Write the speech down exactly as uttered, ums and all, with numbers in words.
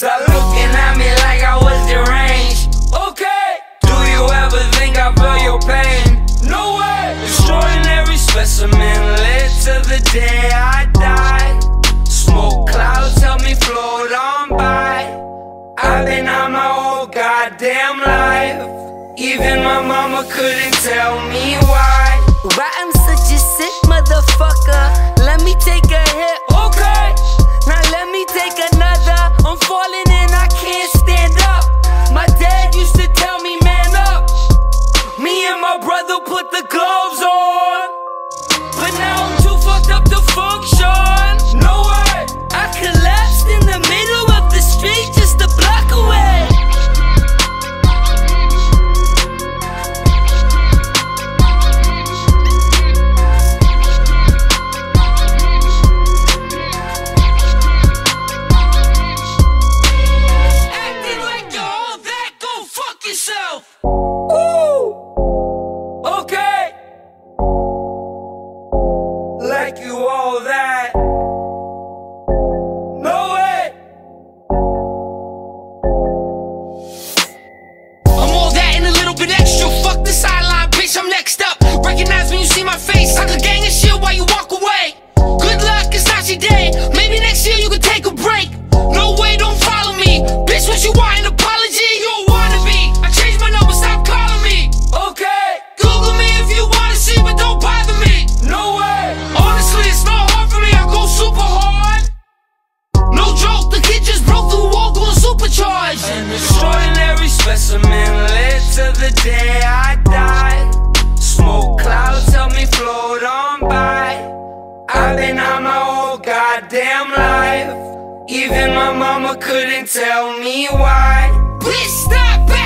Stop looking at me like I was deranged. Okay, do you ever think I feel your pain? No way. Extraordinary specimen led to the day I die. Smoke clouds help me float on by. I've been on my whole goddamn life. Even my mama couldn't tell me why. Why I'm such a sick motherfucker? Let me take a hit. Okay, now let me take another. I'm falling and I can't stand up. My dad used to tell me, man up. me and my brother put the gloves on, but now I'm too fucked up to function. No way. I collapsed in the middle of the street just a block away. Acting like you're all that, go fuck yourself. Ooh, okay. Like you all that. No way. I'm all that and a little bit extra. Fuck the sideline, bitch, I'm next up. Recognize when you see my face. I could gang and shit while you walk away. Good luck, it's not your day. Maybe next year you could take a break. No way, don't follow me. Bitch, what you want, an apology? You a wannabe. I changed my number, stop calling me. Okay, Google me if you wanna see, but don't bother me. no way. Honestly, it's not hard for me, I go super hard. No joke, the kid just broke through the wall going supercharged. An extraordinary specimen led to the day I die. Smoke clouds help me float on by. I've been on my whole goddamn life. Even my mama couldn't tell me why. Bitch, stop